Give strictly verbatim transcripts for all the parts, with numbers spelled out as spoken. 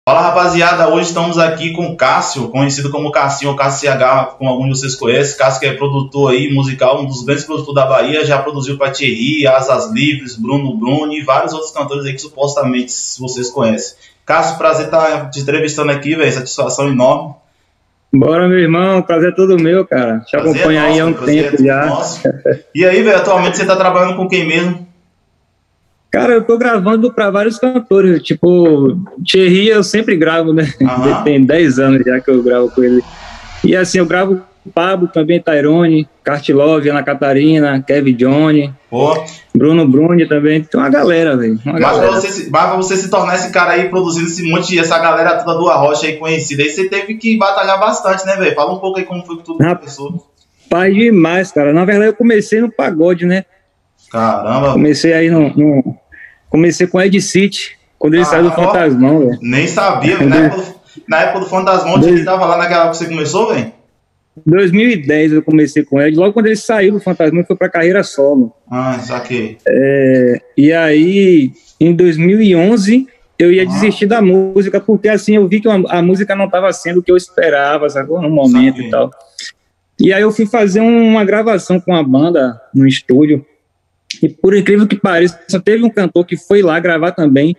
Fala rapaziada, hoje estamos aqui com o Cássio, conhecido como Cassinho ou Cássio C H, como alguns de vocês conhecem. Cássio que é produtor aí, musical, um dos grandes produtores da Bahia, já produziu para Thierry, Asas Livres, Bruno Bruni e vários outros cantores aí que supostamente vocês conhecem. Cássio, prazer estar te entrevistando aqui, velho, satisfação enorme. Bora, meu irmão, prazer é todo meu, cara. Te acompanho é aí há um tempo é já. Nosso. E aí, velho, atualmente você tá trabalhando com quem mesmo? Cara, eu tô gravando pra vários cantores, tipo, Thierry eu sempre gravo, né? Uhum. Tem dez anos já que eu gravo com ele. E assim, eu gravo Pablo também, Tyrone, Cartilove, Ana Catarina, Kevin Johnny, oh. Bruno Bruni também. Tem uma galera, velho. Mas pra você, pra você se tornar esse cara aí, produzindo esse monte, essa galera toda do Arrocha aí conhecida, aí você teve que batalhar bastante, né, velho? Fala um pouco aí como foi que tudo começou. Pai demais, cara. Na verdade, eu comecei no pagode, né? Caramba. Comecei aí no... no... Comecei com Ed City, quando ele ah, saiu do Fantasmão, velho. Nem sabia, velho. Na, época, na época do Fantasmão, Dois... ele tava lá naquela época que você começou, velho? dois mil e dez eu comecei com Ed. Logo quando ele saiu do Fantasmão, ele foi pra carreira solo. Ah, saquei. É, e aí, em dois mil e onze, eu ia ah. desistir da música, porque assim, eu vi que a, a música não tava sendo o que eu esperava, sacou? No momento saquei. E tal. E aí eu fui fazer uma gravação com a banda no estúdio. E por incrível que pareça, só teve um cantor que foi lá gravar também.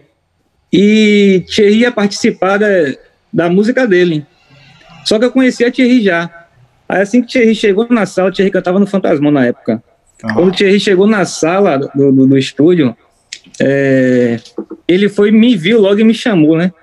E Thierry ia participar da, da música dele. Só que eu conhecia Thierry já. Aí assim que Thierry chegou na sala, Thierry cantava no Fantasmão na época. Uhum. Quando Thierry chegou na sala do, do, do estúdio, é, ele foi, me viu logo e me chamou, né?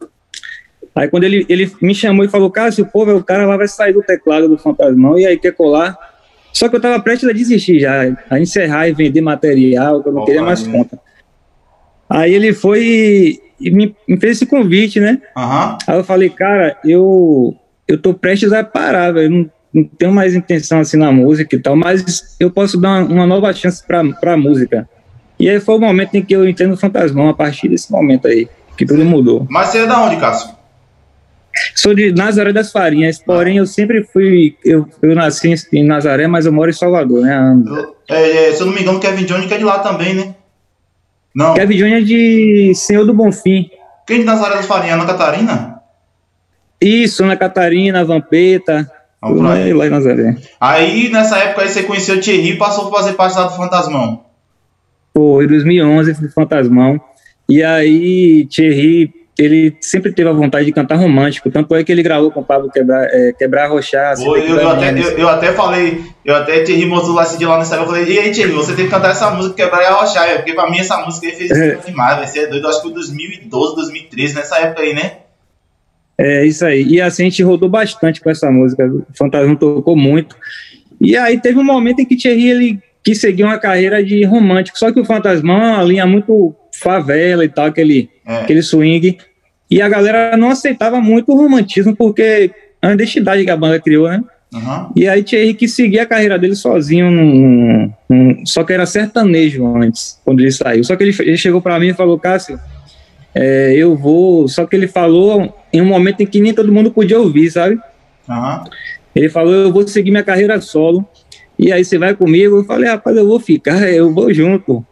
Aí quando ele, ele me chamou e falou, Cássio, pô, o cara lá vai sair do teclado do Fantasmão e aí quer colar. Só que eu tava prestes a desistir já, a encerrar e vender material, que eu não oh, queria mais é. conta. Aí ele foi e me, me fez esse convite, né? Uhum. Aí eu falei, cara, eu, eu tô prestes a parar, velho, não, não tenho mais intenção assim na música e tal, mas eu posso dar uma, uma nova chance pra, pra música. E aí foi o momento em que eu entrei no Fantasmão, a partir desse momento aí, que tudo mudou. Mas você é da onde, Cássio? Sou de Nazaré das Farinhas, porém eu sempre fui, eu, eu nasci em Nazaré, mas eu moro em Salvador, né? Eu, é, é, se eu não me engano, Kevin Johnny que é de lá também, né? Não. Kevin Johnny é de Senhor do Bonfim. Quem de Nazaré das Farinhas? Ana Catarina? Isso, Ana Catarina, Vampeta, tudo lá em Nazaré. Aí, nessa época, aí você conheceu o Thierry e passou a fazer parte lá do Fantasmão. Pô, em dois mil e onze, fui do Fantasmão. E aí, Thierry... ele sempre teve a vontade de cantar romântico, tanto é que ele gravou com o Pablo Quebrar, é, Quebrar Rochar. Eu, eu, até, eu, eu até falei, eu até Thierry mostrou lá esse dia lá no Instagram, eu falei, e aí Thierry, você tem que cantar essa música Quebrar e Rochar, porque pra mim essa música aí fez é. demais, vai ser doido, eu acho que foi dois mil e doze, dois mil e treze, nessa época aí, né? É, isso aí, e assim a gente rodou bastante com essa música, o Fantasma tocou muito, e aí teve um momento em que Thierry, ele quis seguir uma carreira de romântico, só que o Fantasma é uma linha muito favela e tal, aquele, é. aquele swing. E a galera não aceitava muito o romantismo, porque é uma identidade que a banda criou, né? Uhum. E aí Thierry quis seguir a carreira dele sozinho, num, num, só que era sertanejo antes, quando ele saiu. Só que ele, ele chegou pra mim e falou, Cássio, é, eu vou... Só que ele falou em um momento em que nem todo mundo podia ouvir, sabe? Uhum. Ele falou, eu vou seguir minha carreira solo, e aí você vai comigo? Eu falei, rapaz, eu vou ficar, eu vou junto.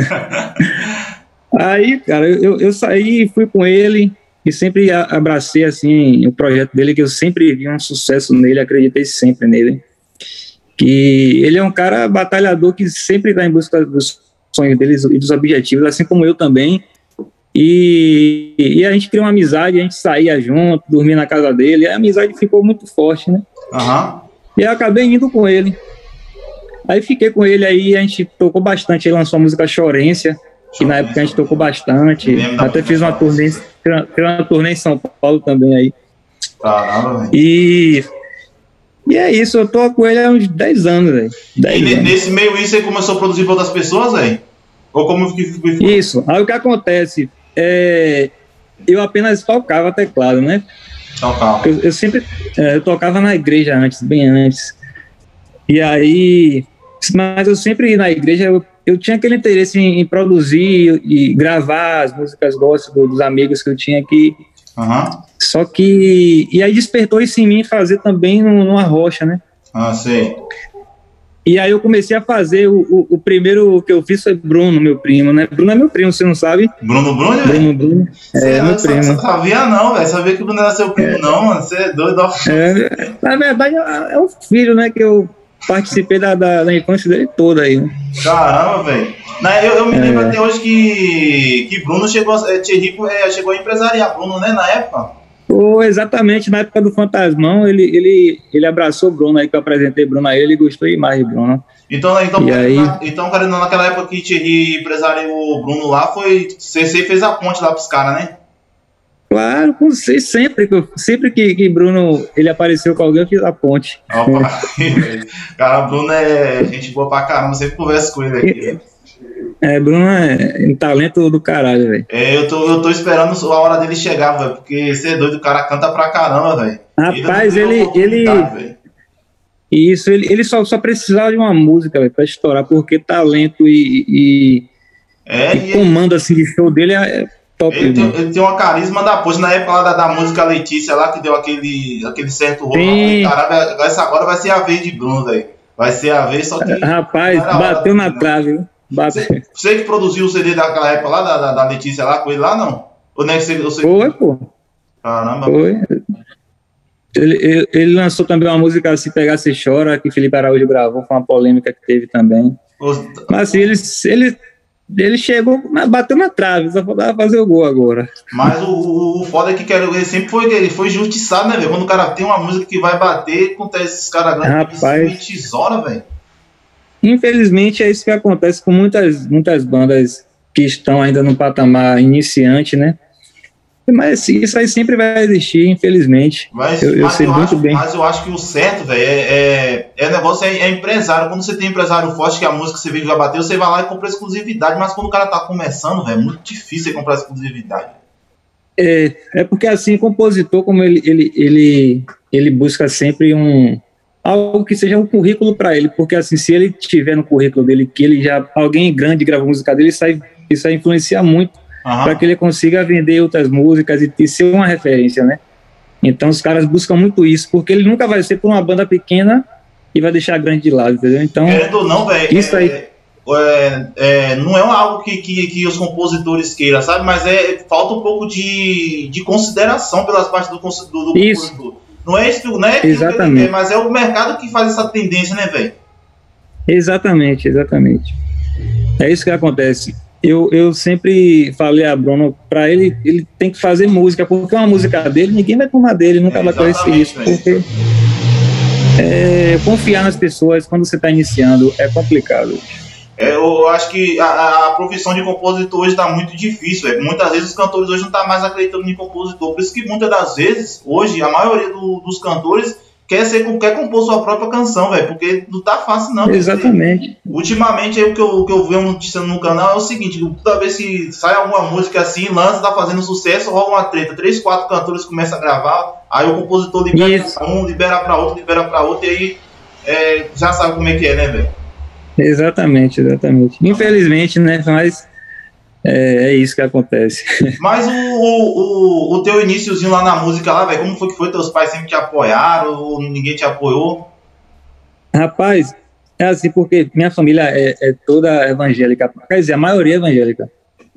Aí, cara, eu, eu saí e fui com ele... E sempre abracei, assim, o projeto dele, que eu sempre vi um sucesso nele, acreditei sempre nele. Que ele é um cara batalhador que sempre está em busca dos sonhos dele e dos objetivos, assim como eu também. E, e a gente criou uma amizade, a gente saía junto, dormia na casa dele, e a amizade ficou muito forte, né? Uhum. E eu acabei indo com ele. Aí fiquei com ele aí, a gente tocou bastante, ele lançou a música Chorência, que na época a gente tocou bastante, até fiz uma turnê, fiz uma turnê em São Paulo também aí. Caramba, e, e é isso, eu tô com ele há uns dez anos, velho. E anos. Nesse meio isso você começou a produzir para outras pessoas, velho? Ou como que foi? Isso, aí o que acontece, é, eu apenas tocava teclado, né? Tocava. Eu, eu sempre, é, eu tocava na igreja antes, bem antes. E aí, mas eu sempre ia na igreja, eu Eu tinha aquele interesse em, em produzir e gravar as músicas gospel do, dos amigos que eu tinha aqui. Uhum. Só que... E aí despertou isso em mim fazer também numa rocha, né? Ah, sei. E aí eu comecei a fazer, o, o, o primeiro que eu fiz foi Bruno, meu primo, né? Bruno é meu primo, você não sabe? Bruno Bruno, velho? Bruno Bruno, é, é meu primo. Você sabia não, velho, sabia que o Bruno era seu primo, é. não, mano, você é doido. É, na verdade, é um filho, né, que eu participei da, da, da infância dele toda aí, né? Caramba, velho. Eu, eu me é. lembro até hoje que, que Bruno chegou, Thierry chegou a empresariar Bruno, né, na época. Oh, exatamente, na época do Fantasmão, ele, ele, ele abraçou o Bruno aí, que eu apresentei Bruno a ele, ele gostou demais de Bruno. Então, então, e aí... então cara, naquela época que Thierry empresariou o Bruno lá, foi, você fez a ponte lá pros caras, né? Claro, com você, sempre, sempre que, que Bruno ele apareceu com alguém, eu fiz a ponte. Opa, cara, Bruno é gente boa pra caramba, sempre converso com ele aqui. É, Bruno é um talento do caralho, velho. É, eu tô, eu tô esperando a hora dele chegar, velho, porque você é doido, o cara canta pra caramba, velho. Rapaz, ele... ele... Isso, ele, ele só, só precisava de uma música, velho, pra estourar, porque talento e, e, é, e comando, assim, de show dele é top. Ele tem, ele tem uma carisma da poxa, na época lá da, da música Letícia lá, que deu aquele, aquele certo roubo, caramba, essa agora vai ser a vez de Bruno, velho. Vai ser a vez, só que... Rapaz, bateu na trave, viu? Você, você que produziu o C D daquela época lá, da, da, da Letícia lá, com ele lá, não? Ou não é que você... você... Foi, pô. Caramba. Foi. Ele, ele, ele lançou também uma música Se Pegar Se Chora, que Felipe Araújo gravou, foi uma polêmica que teve também. Os... Mas assim, ele, ele, ele chegou, bateu na trave, só faltava fazer o gol agora. Mas o, o foda é que ele sempre foi, ele foi injustiçado, né, velho? Quando o cara tem uma música que vai bater, acontece esses caras grandes, rapaz, tesoura, velho. Infelizmente é isso que acontece com muitas, muitas bandas que estão ainda no patamar iniciante, né? Mas isso aí sempre vai existir, infelizmente. Mas eu, eu mas sei eu muito acho, bem. Mas eu acho que o certo, velho, é, é, é negócio, é, é empresário. Quando você tem empresário forte, que a música que você vê que vai bater, você vai lá e compra exclusividade. Mas quando o cara tá começando, velho, é muito difícil você comprar exclusividade. É, é porque assim, compositor, como ele, ele, ele, ele busca sempre um... algo que seja um currículo para ele, porque assim, se ele tiver no currículo dele que ele já, alguém grande gravou música dele, isso aí, isso aí influencia muito, uhum, para que ele consiga vender outras músicas e, e ser uma referência, né? Então os caras buscam muito isso, porque ele nunca vai ser por uma banda pequena e vai deixar a grande de lado, entendeu? Então, querendo ou não, velho, isso aí... é, é, é, não é algo que, que, que os compositores queiram, sabe? Mas é, falta um pouco de, de consideração pelas partes do, do, do isso. compositor. Não é isso, não é exatamente. Que ele quer, mas é o mercado que faz essa tendência, né, velho? Exatamente, exatamente. É isso que acontece. Eu, eu sempre falei a Bruno, para ele, ele tem que fazer música, porque uma música dele, ninguém vai tomar dele, nunca é, vai correr esse risco, porque é, confiar nas pessoas quando você está iniciando é complicado. É, eu acho que a, a profissão de compositor hoje está muito difícil. É. Muitas vezes os cantores hoje não estão tá mais acreditando em compositor. Por isso que muitas das vezes, hoje, a maioria do, dos cantores quer, ser, quer compor sua própria canção, velho. Porque não tá fácil, não. Exatamente. Porque, ultimamente, aí, o que eu, que eu vejo noticiando no canal é o seguinte: toda vez que sai alguma música assim, lança, tá fazendo sucesso, rola uma treta. Três, quatro cantores começam a gravar, aí o compositor libera para um, libera para outro, libera para outro, e aí é, já sabe como é que é, né, velho? Exatamente, exatamente. Infelizmente, né? Mas é, é isso que acontece. Mas o, o, o teu iniciozinho lá na música lá, velho, como foi que foi? Teus pais sempre te apoiaram ou ninguém te apoiou? Rapaz, é assim, porque minha família é, é toda evangélica, quer dizer, a maioria é evangélica.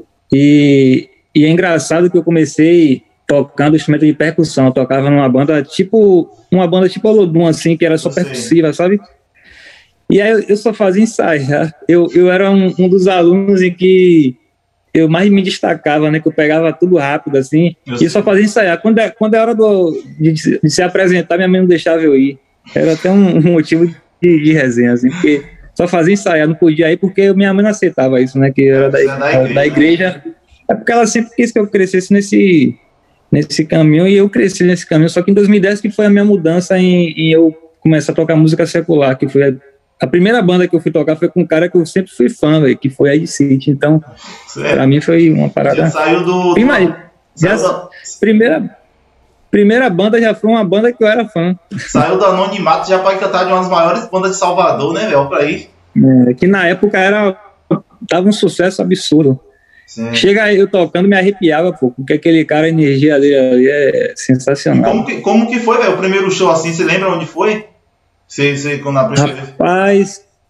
E, e é engraçado que eu comecei tocando instrumento de percussão, eu tocava numa banda tipo, uma banda tipo Olodum, assim, que era só percussiva, sabe? E aí eu, eu só fazia ensaiar. Eu, eu era um, um dos alunos em que eu mais me destacava, né? Que eu pegava tudo rápido, assim, eu e sei. Só fazia ensaiar. Quando é, quando é hora do, de, de se apresentar, minha mãe não deixava eu ir. Era até um, um motivo de, de resenha, assim, porque só fazia ensaiar, não podia ir porque minha mãe não aceitava isso, né? Que era da, da, da, igreja, da igreja. É porque ela sempre quis que eu crescesse nesse, nesse caminho, e eu cresci nesse caminho. Só que em dois mil e dez que foi a minha mudança em, em eu começar a tocar música secular, que foi a A primeira banda que eu fui tocar foi com um cara que eu sempre fui fã, véio, que foi a Ed City. Então, certo. Pra mim foi uma parada... Já saiu do... Imagina, já, do... primeira, primeira banda já foi uma banda que eu era fã. Saiu do anonimato já para cantar de uma das maiores bandas de Salvador, né, velho? Pra ir. É, que na época era... Tava um sucesso absurdo. Sim. Chega aí eu tocando, me arrepiava, pô, porque aquele cara, a energia dele ali é sensacional. Como que, como que foi, velho? O primeiro show assim, você lembra onde foi? Você, você, quando a Rapaz,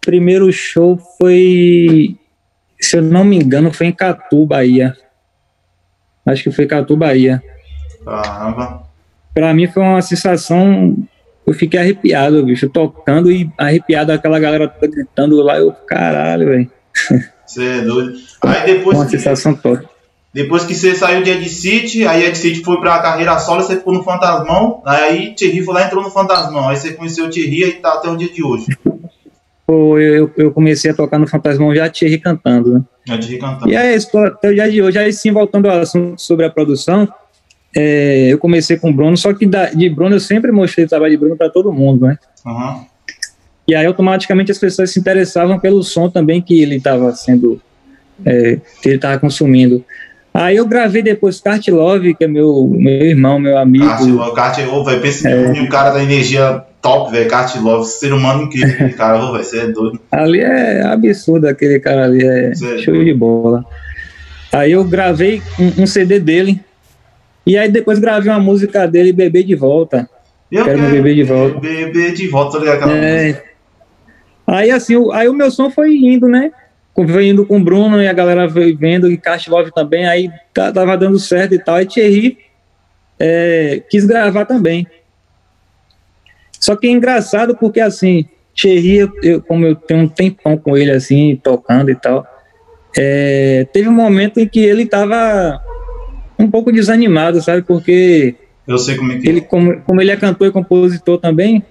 primeiro show foi, se eu não me engano, foi em Catu, Bahia. Acho que foi Catu, Bahia. Caramba. Pra mim foi uma sensação, eu fiquei arrepiado, bicho, tocando e arrepiado, aquela galera gritando lá, eu, caralho, velho. Você é doido. Aí depois uma que, sensação top. Depois que você saiu de Ed City, aí Ed City foi pra carreira solo, você ficou no Fantasmão, aí Thierry foi lá e entrou no Fantasmão, aí você conheceu o Thierry e tá até o dia de hoje. Pô, eu, eu comecei a tocar no Fantasmão já Thierry cantando, né? Já Thierry cantando. E aí, até o dia de hoje, aí sim, voltando ao assunto sobre a produção, é, eu comecei com o Bruno, só que da, de Bruno eu sempre mostrei o trabalho de Bruno pra todo mundo, né? Uhum. E aí automaticamente as pessoas se interessavam pelo som também que ele estava sendo, é, que ele estava consumindo. Aí eu gravei depois Kart Love, que é meu, meu irmão, meu amigo. Kart Love, Kart Love, velho, pensa é. em um cara da energia top, velho, Kart Love, ser humano incrível, aquele cara, velho, você é doido. Ali é absurdo, aquele cara ali, é Sério? Show de bola. Aí eu gravei um, um C D dele, e aí depois gravei uma música dele, Bebê de Volta. Eu quero, quero meu bebê de volta. Bebê de volta, tá ligado aquela é. música? Aí assim, o, aí o meu som foi indo, né? Foi indo com o Bruno e a galera veio vendo, e Kart Love também, aí tava dando certo e tal. Aí Thierry é, quis gravar também. Só que é engraçado porque, assim, Thierry, eu, eu, como eu tenho um tempão com ele, assim, tocando e tal, é, teve um momento em que ele tava um pouco desanimado, sabe? Porque eu sei como é que ele, como, como ele é cantor e compositor também,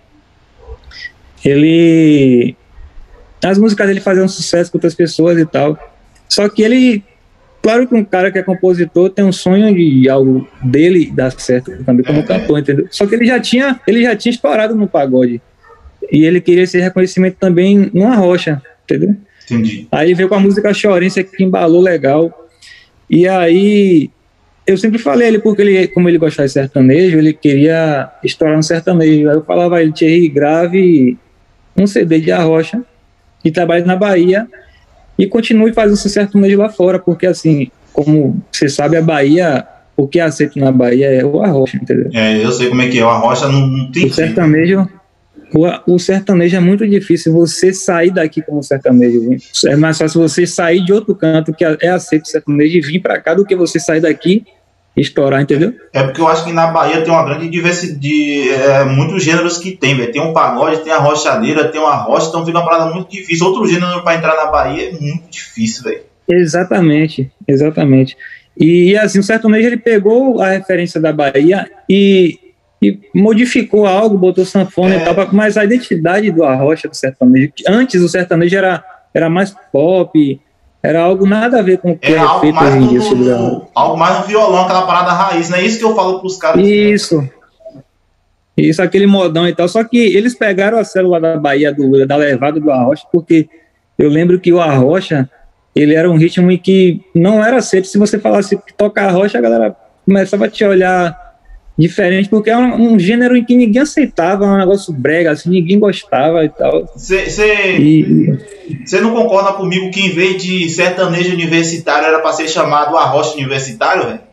ele... as músicas dele faziam sucesso com outras pessoas e tal. Só que ele, claro que um cara que é compositor tem um sonho de algo dele dar certo também como é, cantor, entendeu? Só que ele já tinha, ele já tinha estourado no pagode. E ele queria esse reconhecimento também numa rocha, entendeu? Entendi. Aí ele veio com a música Chorense que embalou legal. E aí eu sempre falei ele, porque ele, como ele gostava de sertanejo, ele queria estourar no sertanejo. Aí eu falava a ele, Thierry, grave um C D de Arrocha e trabalhe na Bahia e continue fazendo sucesso sertanejo lá fora, porque assim, como você sabe, a Bahia, o que é aceito na Bahia é o Arrocha, entendeu? É, eu sei como é que é, o Arrocha não, não tem o sertanejo, o, o sertanejo é muito difícil você sair daqui como sertanejo, é mais fácil você sair de outro canto que é aceito sertanejo e vir pra cá do que você sair daqui e estourar, entendeu? É porque eu acho que na Bahia tem uma grande diversidade de é, muitos gêneros que tem, velho. Tem um pagode, tem a rochadeira, tem uma rocha, então fica uma parada muito difícil. Outro gênero pra entrar na Bahia é muito difícil, velho. Exatamente, exatamente. E assim, o sertanejo ele pegou a referência da Bahia e, e modificou algo, botou sanfona é. e tal, mas a identidade do Arrocha do sertanejo, antes o sertanejo era, era mais pop, era algo nada a ver com o que é, é algo feito mais hoje em dia. No, sobre no, algo mais no violão, aquela parada raiz, não é isso que eu falo pros caras. Isso. Isso, aquele modão e tal. Só que eles pegaram a célula da Bahia, do, da levada do Arrocha, porque eu lembro que o Arrocha, ele era um ritmo em que não era aceito. Se você falasse que toca Arrocha, a galera começava a te olhar diferente, porque é um, um gênero em que ninguém aceitava, um negócio brega, assim, ninguém gostava e tal. Você e... não concorda comigo que em vez de sertanejo universitário era para ser chamado Arrocha universitário, velho?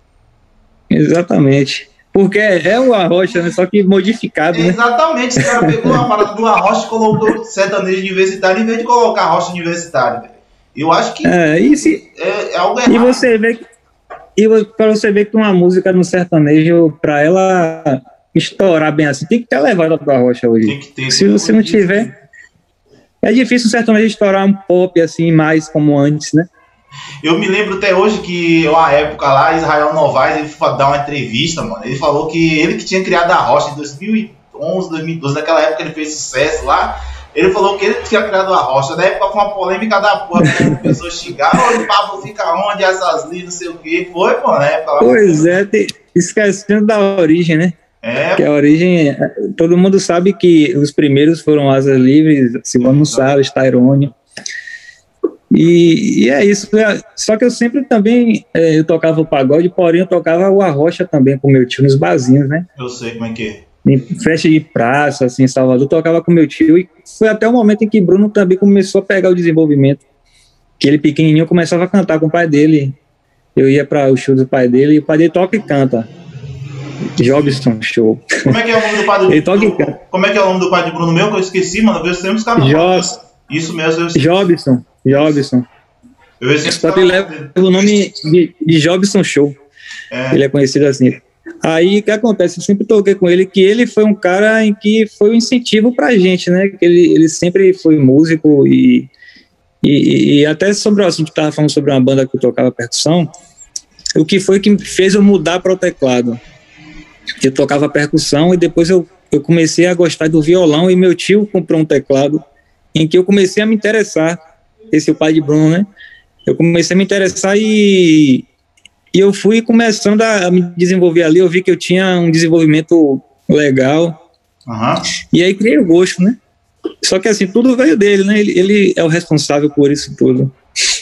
Exatamente. Porque é o Arrocha, né? Só que modificado, né? Exatamente, esse cara pegou uma parada do Arrocha e colocou sertanejo universitário em vez de colocar Arrocha universitário, velho. Eu acho que é, e se... é, é algo errado. E você vê que E para você ver que uma música no sertanejo, para ela estourar bem assim, tem que ter levada para a rocha hoje. Tem que ter. Se você não tiver, é difícil o sertanejo estourar um pop assim, mais como antes, né? Eu me lembro até hoje que, uma época lá, Israel Novaes, ele foi dar uma entrevista, mano. Ele falou que ele que tinha criado a rocha em dois mil e onze, dois mil e doze, naquela época ele fez sucesso lá. Ele falou que ele tinha criado a rocha. Na época foi uma polêmica da porra, porque as pessoas xingaram, o Pablo fica onde, essas linhas, não sei o que. Foi, pô, na época lá. Pois é, te, esquecendo da origem, né? É. Que a origem, todo mundo sabe que os primeiros foram Asas Livres, Simone Salles, Tairone. E, e é isso. Só que eu sempre também, é, eu tocava o pagode, porém eu tocava o Arrocha também com meu tio nos barzinhos, né? Eu sei como é que é. Em festa de praça, assim, em Salvador, tocava com meu tio, e foi até o momento em que Bruno também começou a pegar o desenvolvimento, que ele pequenininho começava a cantar com o pai dele. Eu ia para o show do pai dele, e o pai dele toca e canta. Jobson Show. Como é que é o nome do pai do ele toca do, e canta. Como é que é o nome do pai de Bruno meu, que eu esqueci, mano, eu sempre os caras Jobson. Isso mesmo. Eu... Jobson, Jobson. Eu Só que ele leva o nome de, de Jobson Show. É. Ele é conhecido assim. Aí o que acontece? Eu sempre toquei com ele, que ele foi um cara em que foi um incentivo pra gente, né? Que ele, ele sempre foi músico e, e, e até sobre o assunto que tava falando sobre uma banda que eu tocava percussão, o que foi que fez eu mudar para o teclado. Eu tocava percussão e depois eu, eu comecei a gostar do violão e meu tio comprou um teclado em que eu comecei a me interessar. Esse é o pai de Bruno, né? Eu comecei a me interessar e, e eu fui começando a, a me desenvolver ali. Eu vi que eu tinha um desenvolvimento legal. Uhum. E aí criei o gosto, né? Só que assim, tudo veio dele, né? Ele, ele é o responsável por isso tudo.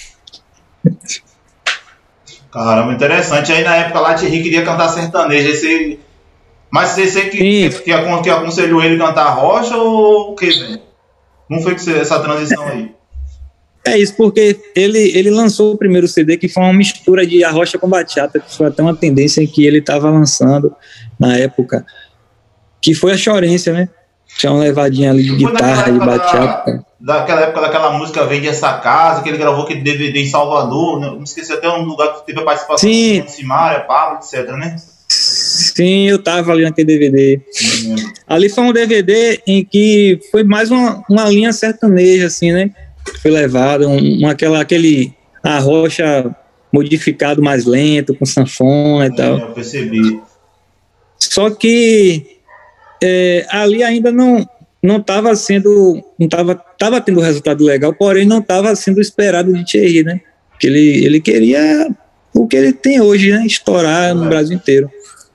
Caramba, interessante. Aí na época lá, Thierry queria cantar sertanejo. Aí você... Mas você, você que, que, que aconselhou ele cantar rocha ou o que, velho? Como foi que você, essa transição aí? É isso, porque ele, ele lançou o primeiro C D, que foi uma mistura de arrocha com bachata, que foi até uma tendência que ele estava lançando na época, que foi a Chorência, né? Tinha uma levadinha ali de guitarra, de bachata. Da, daquela época daquela música Vende Essa Casa, que ele gravou aquele D V D em Salvador, né? Não esqueci até um lugar que teve a participação Sim. de Simária, Pablo, etcétera, né? Sim, eu tava ali naquele D V D. Sim. Ali foi um D V D em que foi mais uma, uma linha sertaneja, assim, né? Foi levado, um, aquela, aquele arrocha modificado mais lento, com sanfona e é, tal. Eu percebi. Só que é, ali ainda não não estava sendo, não estava tava tendo resultado legal, porém não estava sendo esperado de Thierry, né? Que ele, ele queria o que ele tem hoje, né? Estourar é. no Brasil inteiro.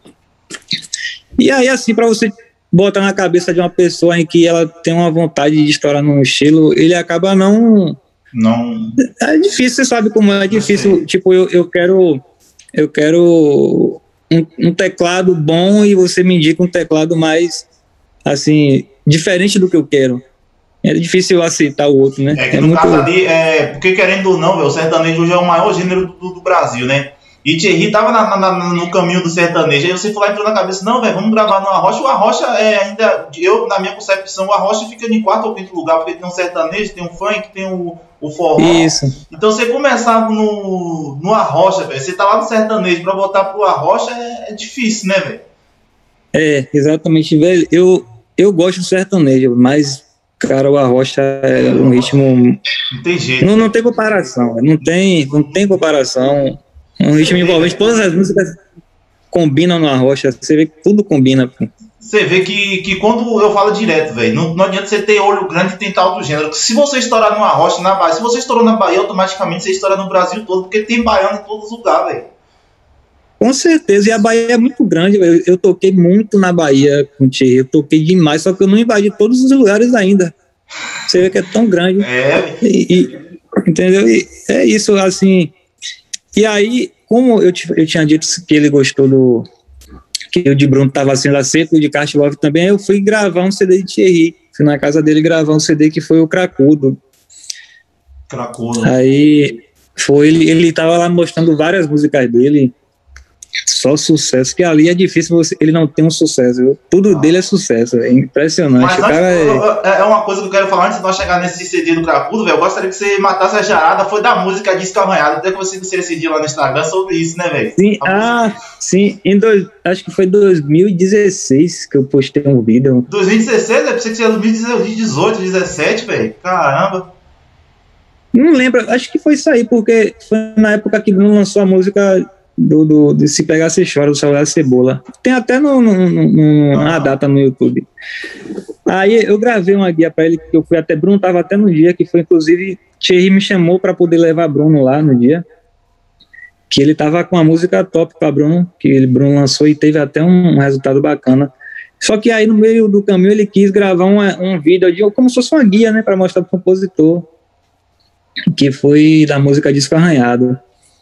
E aí, assim, para você botar na cabeça de uma pessoa em que ela tem uma vontade de estourar num estilo, ele acaba não... Não... É difícil, você sabe como é difícil. Tipo, eu, eu quero eu quero um, um teclado bom e você me indica um teclado mais, assim, diferente do que eu quero. É difícil aceitar o outro, né? É que é no muito... caso ali, é, porque querendo ou não, véio, o sertanejo hoje é o maior gênero do, do Brasil, né? E Thierry tava na, na, no caminho do sertanejo, aí você foi lá e entrou na cabeça, não, velho, vamos gravar no Arrocha. O Arrocha é ainda, eu, na minha concepção, o Arrocha fica em quarto ou quinto lugar, porque tem um sertanejo, tem um funk, tem o, o forró. Isso. Então você começava no, no Arrocha, velho, você tá lá no sertanejo, pra voltar pro Arrocha é, é difícil, né, velho? É, exatamente, velho, eu, eu gosto do sertanejo, mas, cara, o Arrocha é um ritmo... Não tem jeito. Não, não tem comparação, não tem, não tem comparação. Um ritmo envolvente, todas as músicas combinam no Arrocha, você vê que tudo combina. Pô. Você vê que, que quando eu falo direto, velho, não, não adianta você ter olho grande e tentar outro gênero. Se você estourar no Arrocha, na Bahia, se você estourou na Bahia, automaticamente você estoura no Brasil todo, porque tem baiano em todos os lugares, velho. Com certeza, e a Bahia é muito grande, velho. Eu toquei muito na Bahia com o Thierry, eu toquei demais, só que eu não invadi todos os lugares ainda. Você vê que é tão grande. É, e, e, entendeu? E é isso, assim... E aí, como eu, eu tinha dito que ele gostou do... que o de Bruno estava sendo aceito, o de Kastilov também, eu fui gravar um C D de Thierry. Fui na casa dele gravar um C D que foi o Cracudo. Cracudo. Aí, foi, ele, ele tava lá mostrando várias músicas dele, só sucesso, que ali é difícil você, ele não tem um sucesso, viu? Tudo ah. dele é sucesso, é impressionante. Mas o cara é... é uma coisa que eu quero falar antes de nós chegar nesse C D do Cracudo, velho. Eu gostaria que você matasse a charada, foi da música Disco Arranhado. Até que você disse esse dia lá no Instagram sobre isso, né, velho? Sim, a ah, música... sim, em dois, acho que foi dois mil e dezesseis que eu postei um vídeo. dois mil e dezesseis? Eu pensei que seria dois mil e dezoito, dezessete, velho. Caramba. Não lembro, acho que foi isso aí, porque foi na época que Bruno lançou a música. Do, do, de Se Pegar Você Chora, do Salgado Cebola. Tem até no, no, no, na data no YouTube. Aí eu gravei uma guia para ele, que eu fui até, Bruno tava até no dia, que foi inclusive, Thierry me chamou para poder levar Bruno lá no dia, que ele tava com uma música top para Bruno, que ele, Bruno lançou e teve até um, um resultado bacana. Só que aí no meio do caminho ele quis gravar uma, um vídeo de, como se fosse uma guia, né, para mostrar pro compositor, que foi da música Disco Arranhado.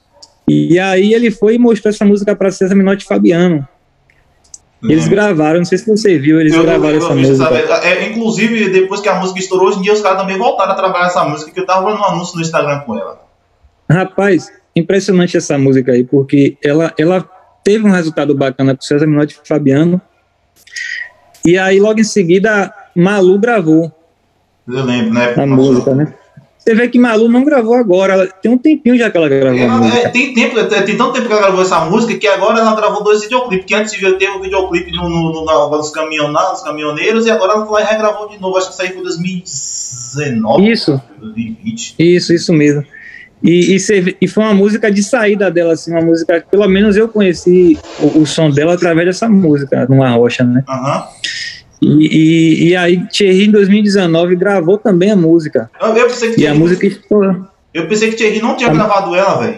E aí ele foi e mostrou essa música para César Minotti e Fabiano. Eles hum. gravaram, não sei se você viu, eles eu, gravaram eu, eu, essa eu música. É, inclusive, depois que a música estourou, hoje em dia os caras também voltaram a trabalhar essa música, que eu tava vendo um anúncio no Instagram com ela. Rapaz, impressionante essa música aí, porque ela, ela teve um resultado bacana com César Minotti e Fabiano. E aí logo em seguida, Malu gravou. Eu lembro, né? A música, né? Você vê que Malu não gravou agora, ela, tem um tempinho já que ela gravou ela, a música. É, tem tempo, tem tanto tempo que ela gravou essa música que agora ela gravou dois videoclipes, que antes teve o videoclipe no, no, no, no, nos, caminhon, nos caminhoneiros, e agora ela foi e regravou de novo, acho que isso aí foi em dois mil e dezenove, isso, dois mil e vinte. Isso, isso mesmo. E, e, cê, e foi uma música de saída dela, assim, uma música que pelo menos eu conheci o, o som dela através dessa música, numa rocha, né? Aham. Uhum. E, e, e aí Thierry em dois mil e dezenove gravou também a música. Eu, eu pensei que e Thierry, a música estourou. Eu pensei que Thierry não tinha a... gravado ela, velho.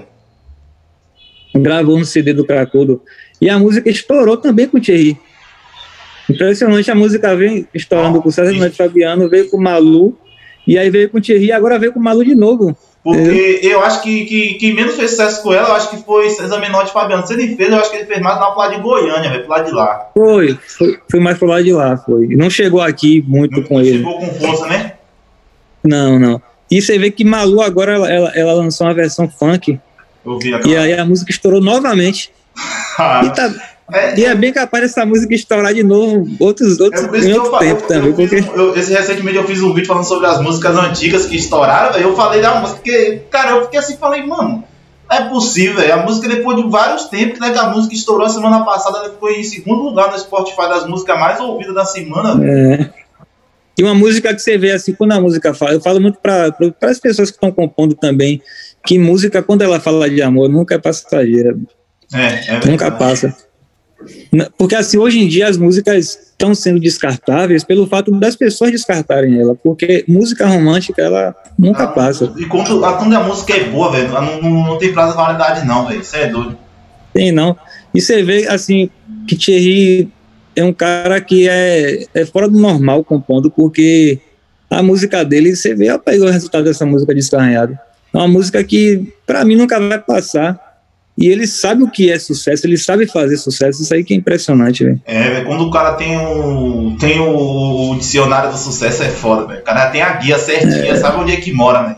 Gravou no C D do Cracudo. E a música estourou também com o Thierry. Impressionante, a música vem estourando ah, com o César Menotti Fabiano, veio com o Malu, e aí veio com o Thierry, e agora veio com o Malu de novo. Porque eu, eu acho que, que quem menos fez sucesso com ela, eu acho que foi César Menotti Fabiano. Se ele fez, eu acho que ele fez mais lá pro lado de Goiânia, velho, pro lado de lá. Foi, foi, foi mais pro lado de lá, foi. Não chegou aqui muito não, com não ele. Chegou com força, né? Não, não. E você vê que Malu agora, ela, ela, ela lançou uma versão funk. Eu vi e aí a música estourou novamente. e, tá, é, e é bem capaz dessa música estourar de novo outros, outros é em outro eu, tempo eu, também. Eu porque... um, eu, esse, recentemente eu fiz um vídeo falando sobre as músicas antigas que estouraram, véio, eu falei da música, porque, cara, eu fiquei assim, falei, mano, não é possível, véio, a música depois de vários tempos, né, que a música estourou a semana passada, ela ficou em segundo lugar no Spotify das músicas mais ouvidas da semana. É. E uma música que você vê assim, quando a música fala, eu falo muito para as pessoas que estão compondo também, que música, quando ela fala de amor, nunca é passageira. É, é nunca passa. Porque assim, hoje em dia as músicas estão sendo descartáveis pelo fato das pessoas descartarem ela, porque música romântica, ela nunca ah, passa. E quando, quando a música é boa, velho, não, não, não tem prazo de validade não, velho, isso é doido. Tem não. E você vê assim, que Thierry é um cara que é, é fora do normal compondo, porque a música dele, você vê, rapaz, o resultado dessa música Descarranhado. É uma música que, pra mim, nunca vai passar. E ele sabe o que é sucesso, ele sabe fazer sucesso. Isso aí que é impressionante, velho. É, quando o cara tem o, tem o, o dicionário do sucesso, é foda, velho. O cara tem a guia certinha, é. sabe onde é que mora, velho.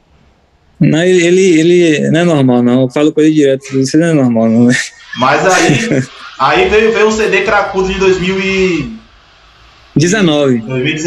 Não, ele, ele, ele não é normal, não. Eu falo com ele direto, isso não é normal, não, velho. Mas aí, aí veio, veio o C D Cracudo de dois mil e dezenove.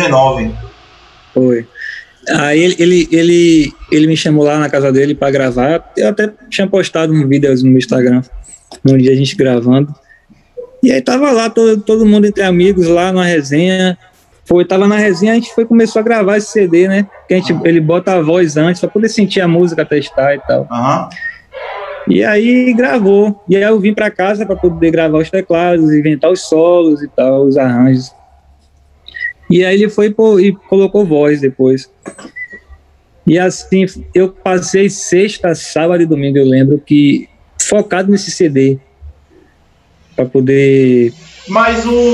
Foi. Aí ele, ele, ele, ele me chamou lá na casa dele para gravar. Eu até tinha postado um vídeo no Instagram, num dia a gente gravando. E aí tava lá, todo, todo mundo entre amigos lá na resenha. Foi, tava na resenha, a gente foi, começou a gravar esse C D, né? Que a gente, ele bota a voz antes para poder sentir a música, testar e tal. Uhum. E aí gravou. E aí eu vim para casa para poder gravar os teclados, inventar os solos e tal, os arranjos. E aí ele foi pô, e colocou voz depois. E assim, eu passei sexta, sábado e domingo, eu lembro, que focado nesse C D. Pra poder... Mas o...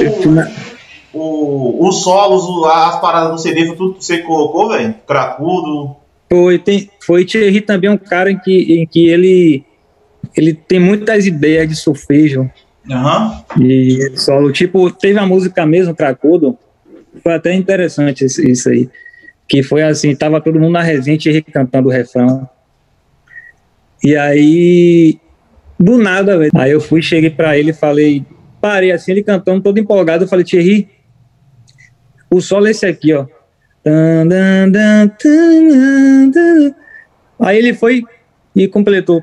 o os solos, as paradas do C D, foi tudo que você colocou, velho? Cracudo? Foi, tem, foi Thierry também um cara em que, em que ele, ele tem muitas ideias de solfejo. Aham. Uhum. E solo, tipo, teve a música mesmo, Cracudo. Foi até interessante isso, isso aí. Que foi assim, tava todo mundo na resenha, Thierry cantando o refrão. E aí, do nada, velho. Aí eu fui, cheguei pra ele e falei, parei assim, ele cantando todo empolgado, eu falei, Thierry, o solo é esse aqui, ó. Aí ele foi e completou.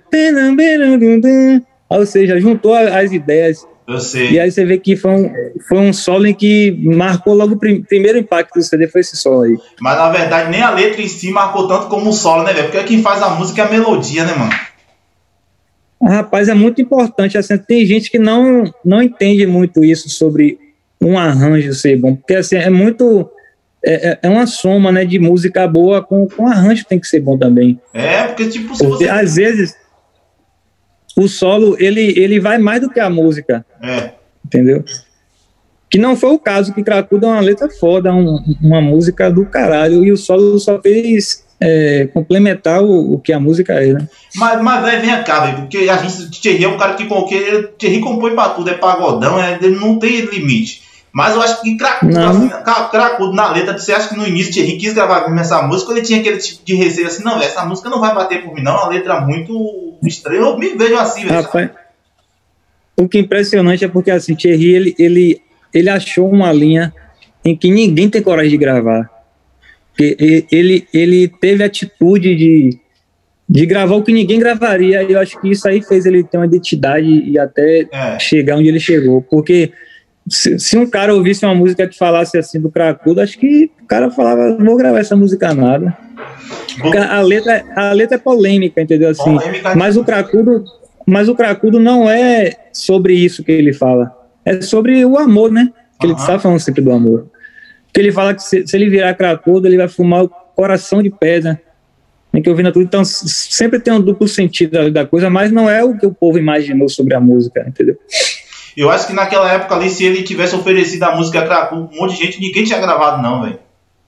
Ou seja, juntou as ideias. Eu sei. E aí você vê que foi um, foi um solo em que marcou logo o prim, primeiro impacto do C D, foi esse solo aí. Mas na verdade nem a letra em si marcou tanto como o solo, né, velho? Porque quem faz a música é a melodia, né, mano? Rapaz, é muito importante. Assim, tem gente que não, não entende muito isso sobre um arranjo ser bom, porque assim, é muito... É, é uma soma, né, de música boa com, com arranjo que tem que ser bom também. É, porque tipo... Se porque, você... às vezes... o solo, ele, ele vai mais do que a música. É. Entendeu? Que não foi o caso, que Cracudo é uma letra foda, um, uma música do caralho, e o solo só fez é, complementar o, o que a música é, né? Mas, mas véio, vem cá, velho, porque a gente, Thierry é um cara que, que Thierry compõe pra tudo, é pagodão, é, ele não tem limite. Mas eu acho que Cracudo, assim, Cracudo na letra, você acha que no início Thierry quis gravar mesmo essa música, ou ele tinha aquele tipo de receio assim, não, véio, essa música não vai bater por mim, não, é uma letra muito estranha, eu me vejo assim, velho. Rapaz, o que é impressionante é porque assim, Thierry, ele, ele, ele achou uma linha em que ninguém tem coragem de gravar. Porque ele, ele teve a atitude de, de gravar o que ninguém gravaria, e eu acho que isso aí fez ele ter uma identidade e até é. chegar onde ele chegou. Porque se, se um cara ouvisse uma música que falasse assim do Cracudo, acho que o cara falava, não vou gravar essa música nada. A letra, a letra é polêmica, entendeu? Assim, polêmica mas o Cracudo, mas o Cracudo não é sobre isso que ele fala. É sobre o amor, né? Que uhum. ele está falando sempre do amor. Que ele fala que se, se ele virar cracudo, ele vai fumar o coração de pedra. Tem que ouvir na tudo. Então, sempre tem um duplo sentido da coisa, mas não é o que o povo imaginou sobre a música, entendeu? Eu acho que naquela época ali, se ele tivesse oferecido a música cracudo, um monte de gente, ninguém tinha gravado, não, velho.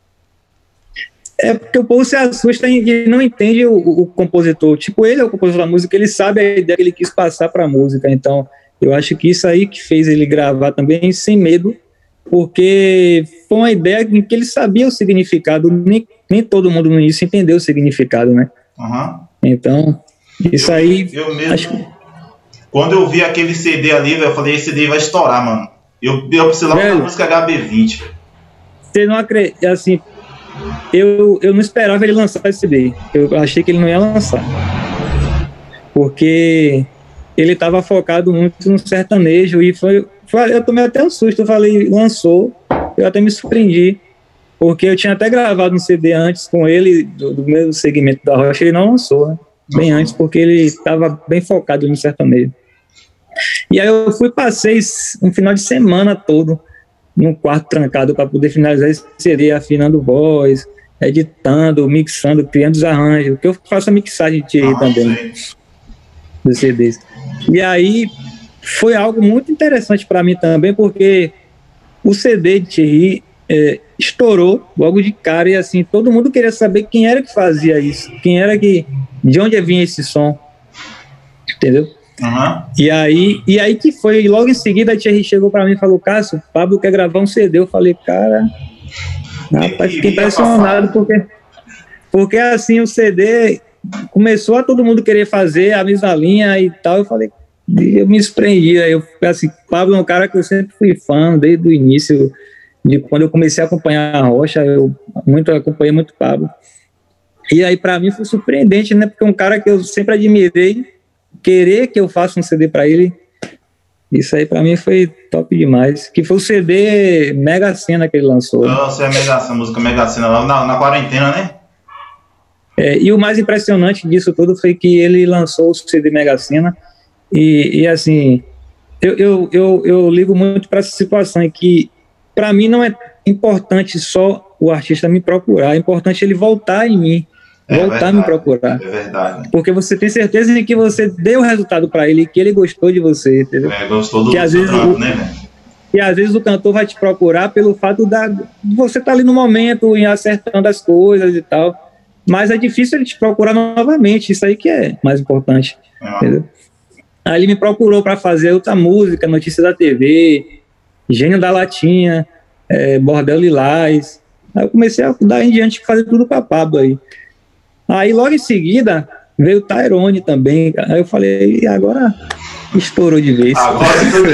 É porque o povo se assusta e não entende o, o compositor. Tipo, ele é o compositor da música, ele sabe a ideia que ele quis passar para a música. Então, eu acho que isso aí que fez ele gravar também sem medo, porque foi uma ideia em que ele sabia o significado, nem, nem todo mundo no início entendeu o significado, né? Uhum. Então, isso eu, aí... Eu mesmo, acho... quando eu vi aquele C D ali, eu falei, esse C D vai estourar, mano. Eu, eu precisava da música H B vinte. Você não acredita, assim, eu, eu não esperava ele lançar esse C D. Eu achei que ele não ia lançar. Porque ele estava focado muito no sertanejo e foi... Eu tomei até um susto, eu falei, lançou, eu até me surpreendi, porque eu tinha até gravado um C D antes com ele, do, do mesmo segmento da Rocha, ele não lançou, né? Bem antes, porque ele estava bem focado no sertanejo. E aí eu fui, passei um final de semana todo num quarto trancado para poder finalizar esse C D, afinando voz, editando, mixando, criando os arranjos, porque eu faço a mixagem de ah, também dos C Ds. E aí foi algo muito interessante para mim também, porque o C D de Thierry é, estourou logo de cara e assim, todo mundo queria saber quem era que fazia isso, quem era que, de onde vinha esse som, entendeu? Uhum. E aí, e aí que foi, logo em seguida a Thierry chegou para mim e falou, Cássio, Pablo quer gravar um C D, eu falei, cara, rapaz, fiquei impressionado, porque, porque assim, o C D começou a todo mundo querer fazer a mesma linha e tal, eu falei, eu me surpreendi, eu assim, Pablo é um cara que eu sempre fui fã desde o início, de quando eu comecei a acompanhar a Rocha, eu muito acompanhei muito Pablo, e aí para mim foi surpreendente, né, porque é um cara que eu sempre admirei, querer que eu faça um C D para ele, isso aí para mim foi top demais, que foi o C D Mega Sena que ele lançou. Nossa, é a Mega Sena, a música Mega Sena lá na, na quarentena, né? É, e o mais impressionante disso tudo foi que ele lançou o C D Mega Sena. E, e assim, eu, eu, eu, eu ligo muito para essa situação em que, para mim, não é importante só o artista me procurar, é importante ele voltar em mim, é voltar verdade, a me procurar. É verdade. Porque você tem certeza de que você deu o resultado para ele, que ele gostou de você, entendeu? É, gostou do que, às vezes, trampo, o, né, velho? E às vezes o cantor vai te procurar pelo fato da, de você estar tá ali no momento, e acertando as coisas e tal. Mas é difícil ele te procurar novamente, isso aí que é mais importante, é. Entendeu? Aí ele me procurou para fazer outra música, Notícia da T V, Gênio da Latinha, é, Bordel Lilás. Aí eu comecei a dar em diante fazer tudo para Pablo aí. Aí logo em seguida veio o Tyrone também. Aí eu falei, e agora estourou de vez. Agora